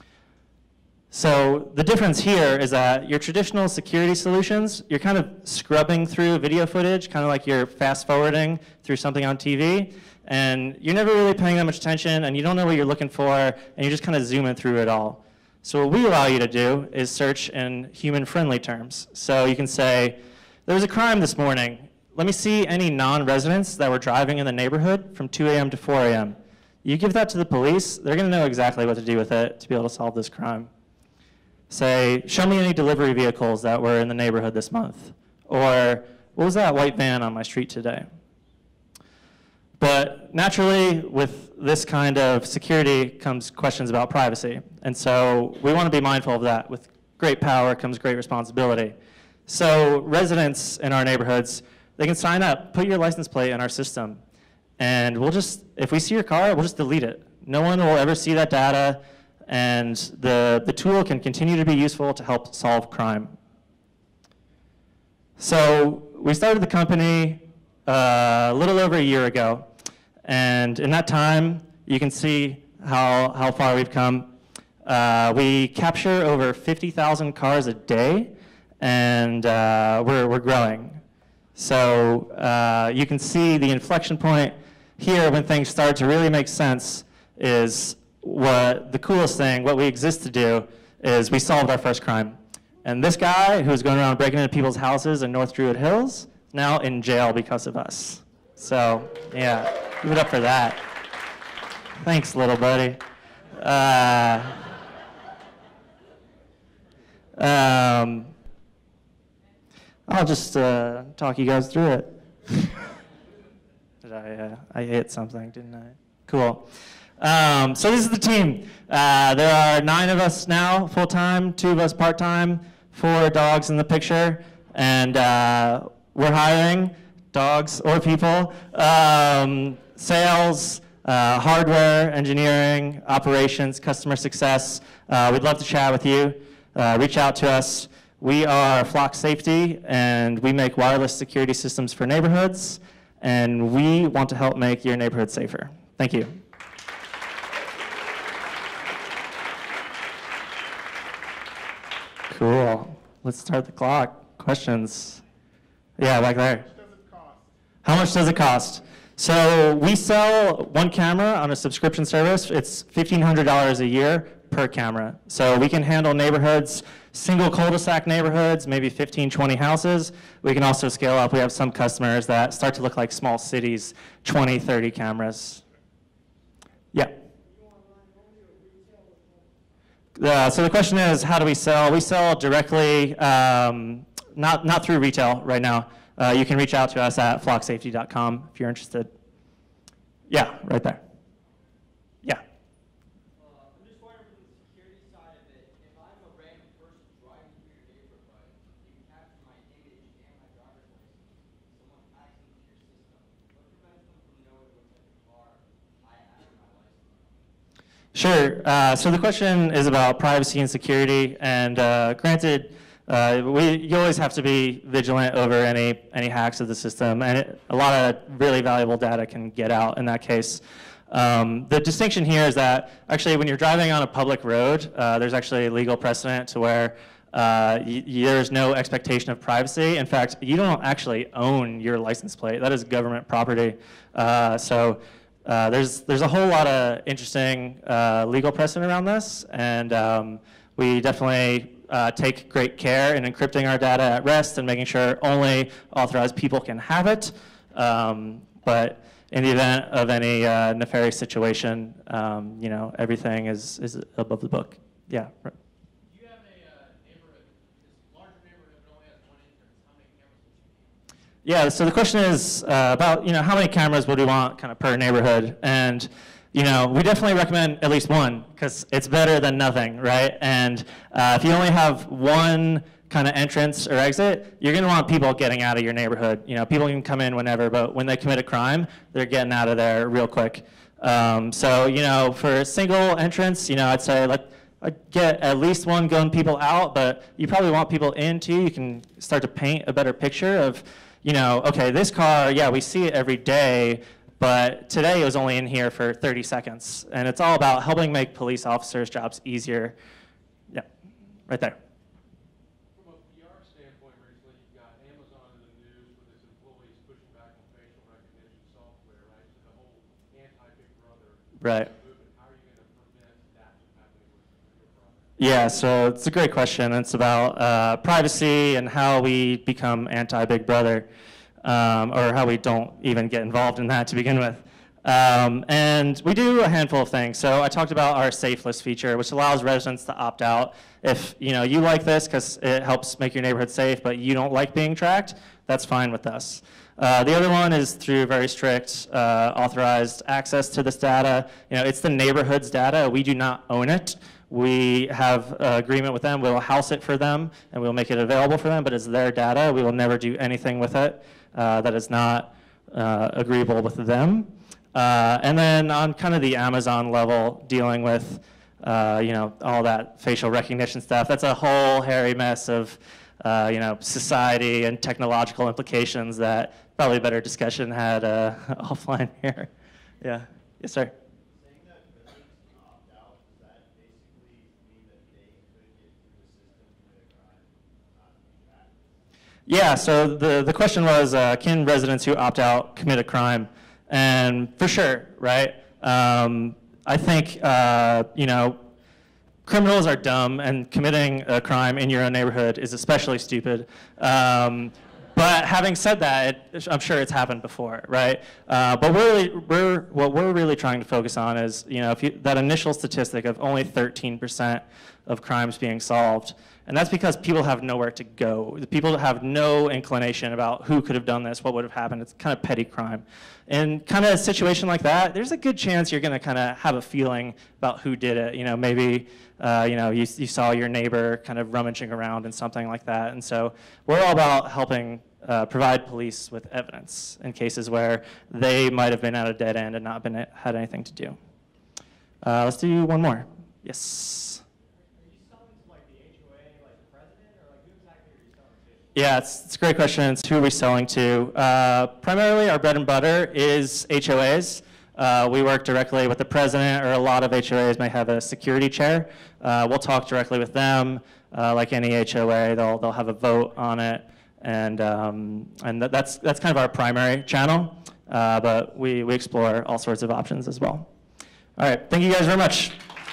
So the difference here is that your traditional security solutions, you're kind of scrubbing through video footage, kind of like you're fast forwarding through something on TV, and you're never really paying that much attention, and you don't know what you're looking for, and you're just kind of zooming through it all. So what we allow you to do is search in human-friendly terms. So you can say, there was a crime this morning. Let me see any non-residents that were driving in the neighborhood from 2 a.m. to 4 a.m. You give that to the police, they're going to know exactly what to do with it to be able to solve this crime. Say, show me any delivery vehicles that were in the neighborhood this month. Or, what was that white van on my street today? But naturally, with this kind of security comes questions about privacy. And so we want to be mindful of that. With great power comes great responsibility. So residents in our neighborhoods, they can sign up, put your license plate in our system, and we'll just, if we see your car, we'll just delete it. No one will ever see that data, and the tool can continue to be useful to help solve crime. So we started the company a little over a year ago, and in that time, you can see how far we've come. We capture over 50,000 cars a day, and we're growing. So you can see the inflection point here when things start to really make sense is what the coolest thing, what we exist to do, is we solved our first crime. And this guy who's going around breaking into people's houses in North Druid Hills is now in jail because of us. So yeah, give it up for that. Thanks, little buddy. I'll just talk you guys through it. Did I hit something, didn't I? Cool. So this is the team. There are 9 of us now, full-time, 2 of us part-time, 4 dogs in the picture, and we're hiring dogs or people, sales, hardware, engineering, operations, customer success. We'd love to chat with you. Reach out to us. We are Flock Safety, and we make wireless security systems for neighborhoods, and we want to help make your neighborhood safer. Thank you. Cool. Let's start the clock. Questions? Yeah, back there. How much does it cost? So we sell 1 camera on a subscription service. It's $1,500 a year per camera. So we can handle neighborhoods, single cul-de-sac neighborhoods, maybe 15, 20 houses. We can also scale up. We have some customers that start to look like small cities, 20, 30 cameras. Yeah. So the question is, how do we sell? We sell directly, not through retail right now. You can reach out to us at flocksafety.com if you're interested. Yeah, right there. Yeah. I'm just wondering from the security side of it, if I'm a random person driving through your neighborhood, you can capture my image and my driver's license. Someone hacks into your system. What prevents them from knowing what type of car I have in my license? Sure. So the question is about privacy and security, and granted, you always have to be vigilant over any hacks of the system, and a lot of really valuable data can get out in that case. The distinction here is that actually when you're driving on a public road, there's actually legal precedent to where there's no expectation of privacy. In fact, you don't actually own your license plate. That is government property. There's a whole lot of interesting legal precedent around this, and we definitely take great care in encrypting our data at rest and making sure only authorized people can have it. But in the event of any nefarious situation, everything is above the book. Yeah. Do you have a neighborhood, this larger neighborhood that only has one entrance, how many cameras would you need? Yeah, so the question is about, how many cameras would we want kind of per neighborhood? And, we definitely recommend at least one because it's better than nothing, right? And if you only have one kind of entrance or exit, you're going to want people getting out of your neighborhood. People can come in whenever, but when they commit a crime, they're getting out of there real quick. So, for a single entrance, I'd say I'd get at least one gun people out, but you probably want people in too. You can start to paint a better picture of, okay, this car, yeah, we see it every day, but today it was only in here for 30 seconds. And it's all about helping make police officers' jobs easier. Yeah, right there. From a PR standpoint, recently, you've got Amazon in the news with its employees pushing back on facial recognition software, right? So the whole anti-Big Brother Right. movement, how are you going to prevent that from happening with your product? Yeah, so it's a great question. It's about privacy and how we become anti-Big Brother, or how we don't even get involved in that to begin with. And we do a handful of things. So I talked about our Safe List feature, which allows residents to opt out. If you like this because it helps make your neighborhood safe, but you don't like being tracked, that's fine with us. The other one is through very strict authorized access to this data. It's the neighborhood's data. We do not own it. We have an agreement with them. We'll house it for them, and we'll make it available for them, but it's their data. We will never do anything with it that is not agreeable with them. And then on kind of the Amazon level, dealing with all that facial recognition stuff, that's a whole hairy mess of society and technological implications that probably better discussion had offline here. Yeah. Yes, sir. Yeah, so the question was, can residents who opt out commit a crime? And for sure, right? I think, criminals are dumb, and committing a crime in your own neighborhood is especially stupid. But having said that, I'm sure it's happened before, right? But what we're really trying to focus on is, that initial statistic of only 13% of crimes being solved. And that's because people have nowhere to go. The people have no inclination about who could have done this, what would have happened. It's kind of petty crime. In kind of a situation like that, there's a good chance you're going to kind of have a feeling about who did it. Maybe you saw your neighbor kind of rummaging around and something like that. And so we're all about helping provide police with evidence in cases where they might have been at a dead end and not had anything to do. Let's do one more. Yes. Yeah, it's a great question. It's who are we selling to? Primarily, our bread and butter is HOAs. We work directly with the president, or a lot of HOAs may have a security chair. We'll talk directly with them. Like any HOA, they'll have a vote on it, and that's kind of our primary channel. But we explore all sorts of options as well. All right, thank you guys very much.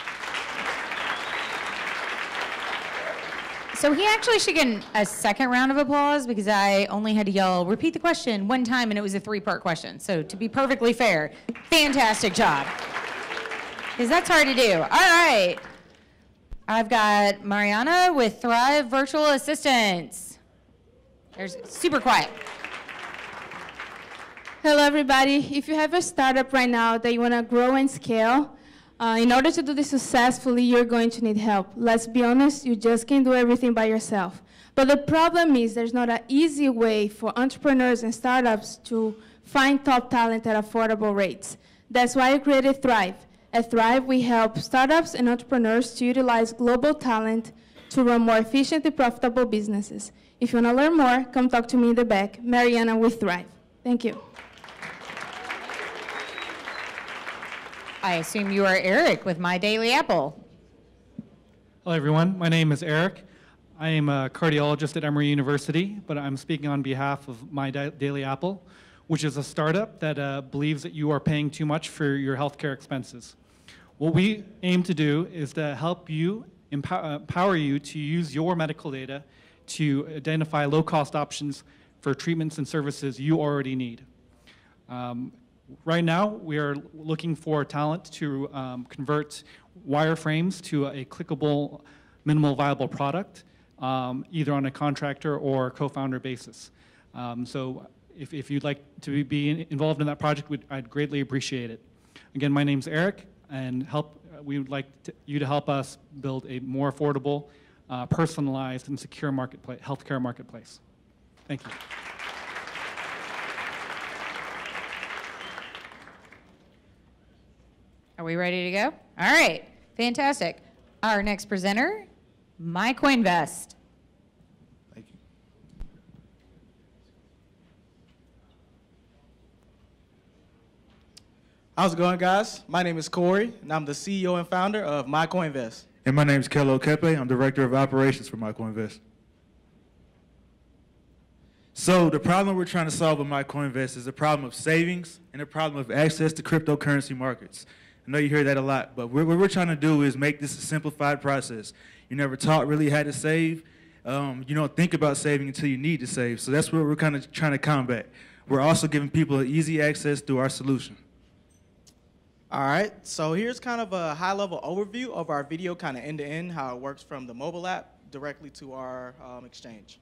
So he actually should get a second round of applause because I only had to yell, repeat the question one time, and it was a 3-part question. So to be perfectly fair, fantastic job. Because that's hard to do. All right. I've got Mariana with Thrive Virtual Assistants. There's super quiet. Hello, everybody. If you have a startup right now that you want to grow and scale, in order to do this successfully, you're going to need help. Let's be honest, you just can't do everything by yourself. But the problem is there's not an easy way for entrepreneurs and startups to find top talent at affordable rates. That's why I created Thrive. At Thrive, we help startups and entrepreneurs to utilize global talent to run more efficient and profitable businesses. If you want to learn more, come talk to me in the back. Mariana with Thrive. Thank you. I assume you are Eric with My Daily Apple. Hello, everyone. My name is Eric. I am a cardiologist at Emory University, but I'm speaking on behalf of My Daily Apple, which is a startup that believes that you are paying too much for your healthcare expenses. What we aim to do is to help you, empower you to use your medical data to identify low-cost options for treatments and services you already need. Right now, we are looking for talent to convert wireframes to a clickable, minimal viable product, either on a contractor or co-founder basis. So if you'd like to be involved in that project, I'd greatly appreciate it. Again, my name's Eric, and we would like you to help us build a more affordable, personalized, and secure healthcare marketplace. Thank you. Are we ready to go? All right, fantastic. Our next presenter, MyCoinvest. Thank you. How's it going, guys? My name is Corey, and I'm the CEO and founder of MyCoinvest. And my name is Kello Kepe. I'm Director of Operations for MyCoinvest. So the problem we're trying to solve with MyCoinvest is the problem of savings and the problem of access to cryptocurrency markets. I know you hear that a lot, but what we're trying to do is make this a simplified process. You never taught really how to save. You don't think about saving until you need to save. So that's what we're kind of trying to combat. We're also giving people easy access through our solution. All right, so here's kind of a high-level overview of our video, kind of end-to-end, how it works from the mobile app directly to our exchange.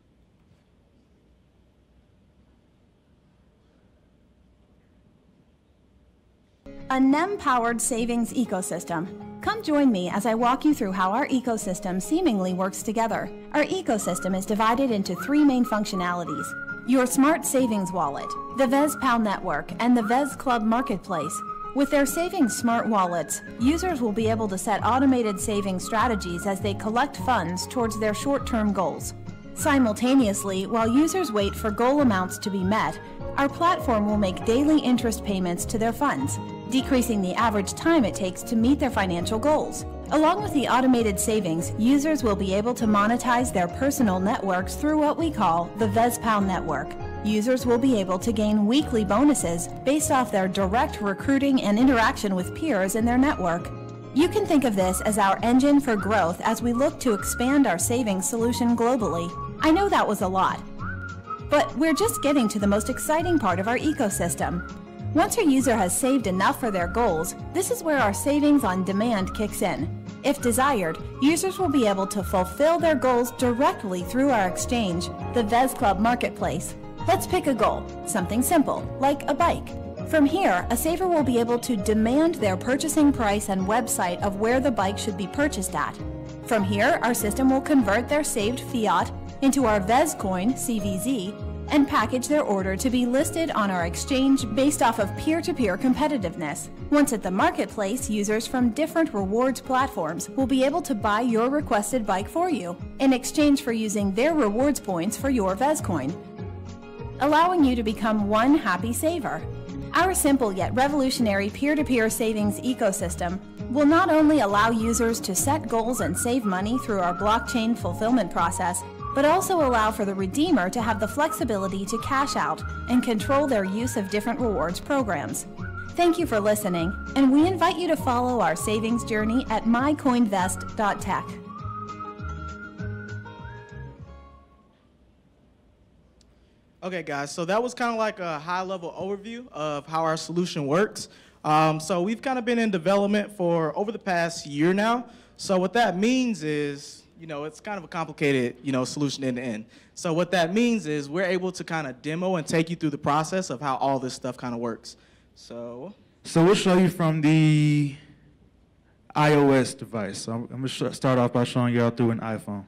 A NEM-powered savings ecosystem. Come join me as I walk you through how our ecosystem seemingly works together. Our ecosystem is divided into three main functionalities: your smart savings wallet, the VezPal network, and the Vez Club marketplace. With their savings smart wallets, users will be able to set automated saving strategies as they collect funds towards their short-term goals. Simultaneously, while users wait for goal amounts to be met, our platform will make daily interest payments to their funds, decreasing the average time it takes to meet their financial goals. Along with the automated savings, users will be able to monetize their personal networks through what we call the VezPal network. Users will be able to gain weekly bonuses based off their direct recruiting and interaction with peers in their network. You can think of this as our engine for growth as we look to expand our savings solution globally. I know that was a lot, but we're just getting to the most exciting part of our ecosystem. Once your user has saved enough for their goals, this is where our savings on demand kicks in. If desired, users will be able to fulfill their goals directly through our exchange, the Vez Club marketplace. Let's pick a goal, something simple, like a bike. From here, a saver will be able to demand their purchasing price and website of where the bike should be purchased at. From here, our system will convert their saved fiat into our VezCoin, CVZ, and package their order to be listed on our exchange based off of peer-to-peer competitiveness. Once at the marketplace, users from different rewards platforms will be able to buy your requested bike for you in exchange for using their rewards points for your VezCoin, allowing you to become one happy saver. Our simple yet revolutionary peer-to-peer savings ecosystem will not only allow users to set goals and save money through our blockchain fulfillment process, but also allow for the redeemer to have the flexibility to cash out and control their use of different rewards programs. Thank you for listening, and we invite you to follow our savings journey at mycoinvest.tech. Okay, guys, so that was kind of like a high-level overview of how our solution works. So we've kind of been in development for over the past year now. So what that means is, it's kind of a complicated, solution end-to-end. So what that means is we're able to kind of demo and take you through the process of how all this stuff kind of works. So we'll show you from the iOS device. So I'm going to start off by showing y'all through an iPhone.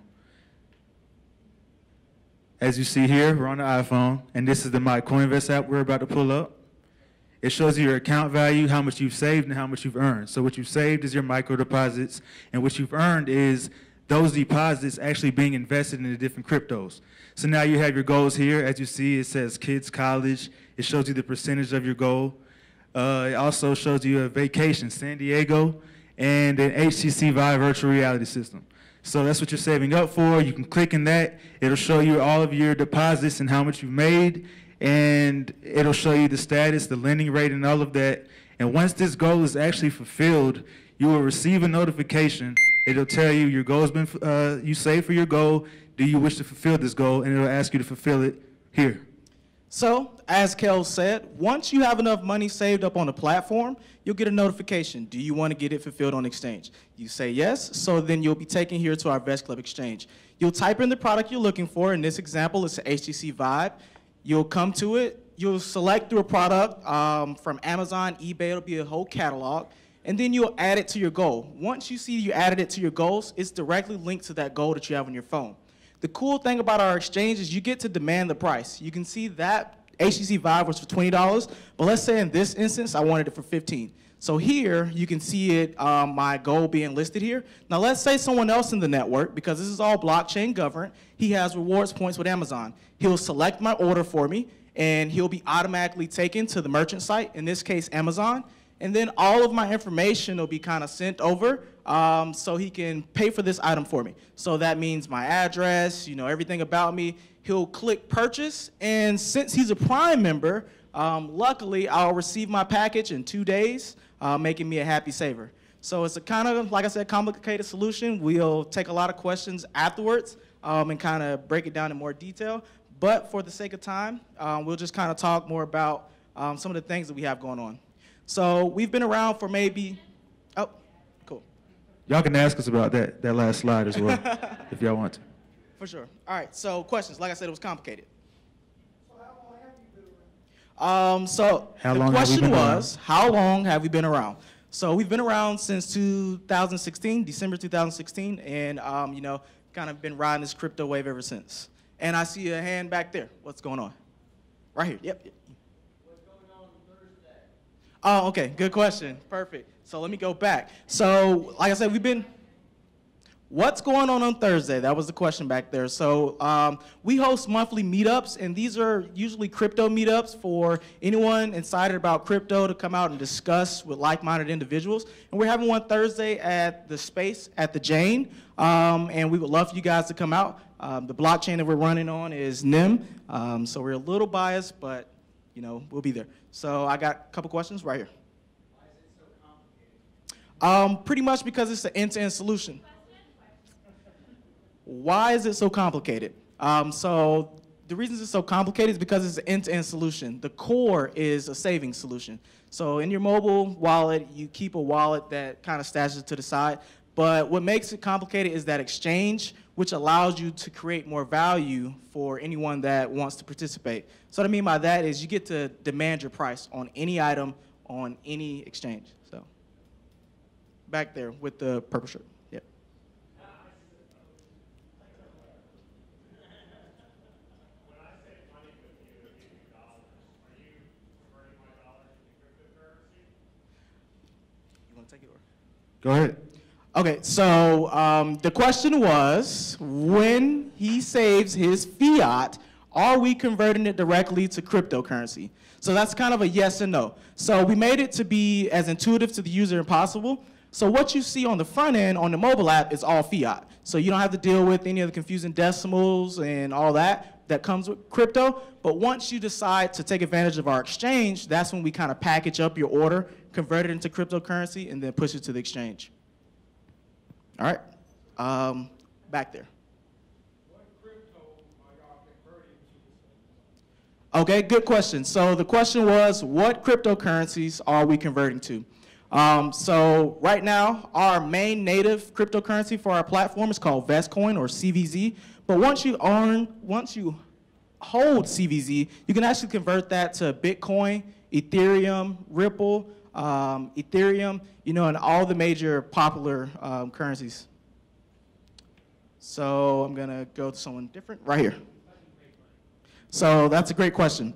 As you see here, we're on the iPhone, and this is the MyCoinvest app we're about to pull up. It shows you your account value, how much you've saved, and how much you've earned. So what you've saved is your micro deposits, and what you've earned is those deposits actually being invested in the different cryptos. So now you have your goals here. As you see, it says kids, college. It shows you the percentage of your goal. It also shows you a vacation, San Diego, and an HTC Vive virtual reality system. So that's what you're saving up for. You can click in that. It'll show you all of your deposits and how much you've made, and it'll show you the status, the lending rate, and all of that. And once this goal is actually fulfilled, you will receive a notification. It'll tell you your goal's been, you saved for your goal. Do you wish to fulfill this goal? And it'll ask you to fulfill it here. So, as Kel said, once you have enough money saved up on the platform, you'll get a notification. Do you want to get it fulfilled on exchange? You say yes, so then you'll be taken here to our Vest Club exchange. You'll type in the product you're looking for. In this example, it's the HTC Vive. You'll come to it. You'll select through a product from Amazon, eBay. It'll be a whole catalog. And then you'll add it to your goal. Once you see you added it to your goals, it's directly linked to that goal that you have on your phone. The cool thing about our exchange is you get to demand the price. You can see that HTC Vive was for $20, but let's say in this instance, I wanted it for $15. So here, you can see it, my goal being listed here. Now let's say someone else in the network, because this is all blockchain governed, he has rewards points with Amazon. He'll select my order for me, and he'll be automatically taken to the merchant site, in this case, Amazon. And then all of my information will be kind of sent over so he can pay for this item for me. So that means my address, everything about me. He'll click purchase, and since he's a Prime member, luckily I'll receive my package in 2 days, making me a happy saver. So it's a kind of, like I said, complicated solution. We'll take a lot of questions afterwards and kind of break it down in more detail. But for the sake of time, we'll just kind of talk more about some of the things that we have going on. So we've been around for maybe, oh, cool. Y'all can ask us about that last slide as well, if y'all want to. For sure. All right, so questions. Like I said, it was complicated. So How the long have we question been was, how long have we been around? So we've been around since 2016, December 2016, and kind of been riding this crypto wave ever since. And I see a hand back there. What's going on? Right here. Yep. Oh, okay, good question. Perfect. So let me go back. So, like I said, what's going on Thursday? That was the question back there. So we host monthly meetups, and these are usually crypto meetups for anyone excited about crypto to come out and discuss with like-minded individuals. And we're having one Thursday at the space at the Jane, and we would love for you guys to come out. The blockchain that we're running on is NIM, so we're a little biased, but we'll be there. So I got a couple questions right here. Why is it so complicated? Pretty much because it's an end-to-end solution. Why is it so complicated? So the reason it's so complicated is because it's an end-to-end solution. The core is a savings solution. So in your mobile wallet, you keep a wallet that kind of stashes to the side. But what makes it complicated is that exchange, which allows you to create more value for anyone that wants to participate. So what I mean by that is you get to demand your price on any item on any exchange. So back there with the purple shirt. Yep. You want to take it or? Go ahead. Okay, so the question was, when he saves his fiat, are we converting it directly to cryptocurrency? So that's kind of a yes and no. So we made it to be as intuitive to the user as possible. So what you see on the front end on the mobile app is all fiat. So you don't have to deal with any of the confusing decimals and all that comes with crypto. But once you decide to take advantage of our exchange, that's when we kind of package up your order, convert it into cryptocurrency, and then push it to the exchange. All right, back there. Okay, good question. So the question was, what cryptocurrencies are we converting to? So right now, our main native cryptocurrency for our platform is called Vestcoin or CVZ. But once you hold CVZ, you can actually convert that to Bitcoin, Ethereum, Ripple, Ethereum, and all the major popular currencies. So I'm going to go to someone different right here. So that's a great question.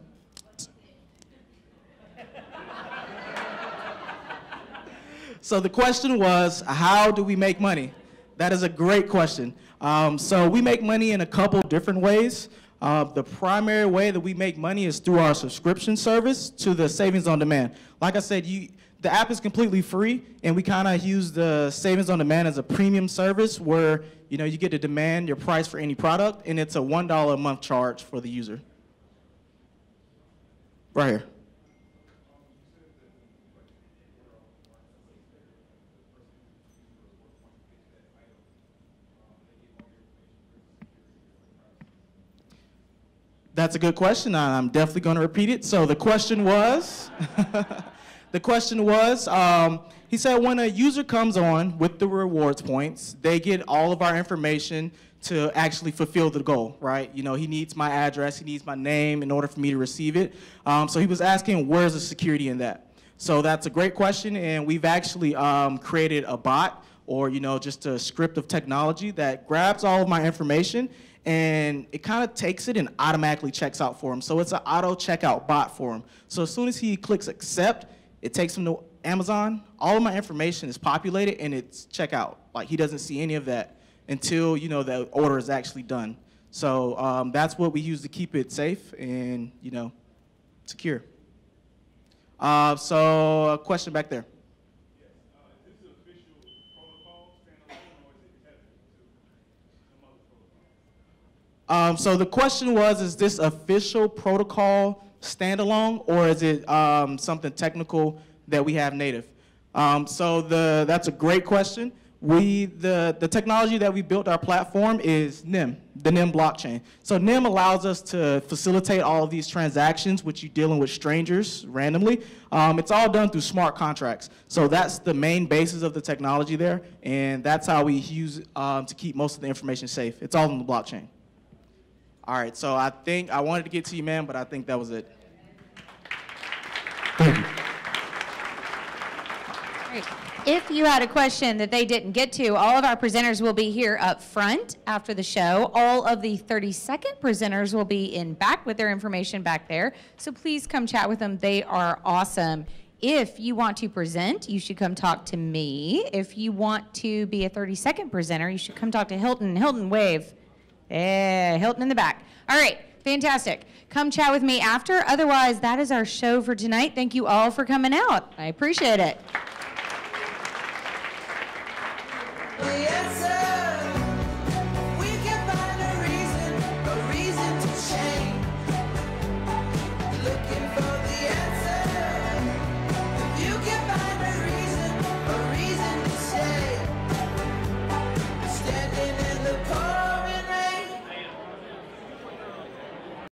So the question was, how do we make money? That is a great question. So we make money in a couple different ways. The primary way that we make money is through our subscription service to the Savings on Demand. Like I said, the app is completely free, and we kind of use the Savings on Demand as a premium service where you get to demand your price for any product, and it's a $1 a month charge for the user. Right here. That's a good question. I'm definitely going to repeat it. So the question was, he said when a user comes on with the rewards points, they get all of our information to actually fulfill the goal, right? He needs my address, he needs my name in order for me to receive it. So he was asking, where's the security in that? So that's a great question, and we've actually created a bot or just a script of technology that grabs all of my information and it kind of takes it and automatically checks out for him. So it's an auto checkout bot for him. So as soon as he clicks accept, it takes him to Amazon. All of my information is populated and it's checkout. Like he doesn't see any of that until the order is actually done. So that's what we use to keep it safe and secure. So a question back there. So the question was, is this official protocol standalone, or is it something technical that we have native? So that's a great question. The technology that we built our platform is NIM, the NIM blockchain. So NIM allows us to facilitate all of these transactions, which you're dealing with strangers randomly. It's all done through smart contracts. So that's the main basis of the technology there, and that's how we use to keep most of the information safe. It's all on the blockchain. All right, so I think I wanted to get to you, man, but I think that was it. Thank you. Great. If you had a question that they didn't get to, all of our presenters will be here up front after the show. All of the 30-second presenters will be in back with their information back there. So please come chat with them. They are awesome. If you want to present, you should come talk to me. If you want to be a 30-second presenter, you should come talk to Hilton. Hilton, wave. Yeah, Hilton in the back. All right, fantastic. Come chat with me after. Otherwise, that is our show for tonight. Thank you all for coming out. I appreciate it.